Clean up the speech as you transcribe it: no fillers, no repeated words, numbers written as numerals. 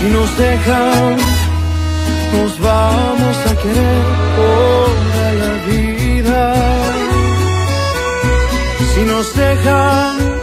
nos dejan, nos vamos a querer toda la vida. Si nos dejan,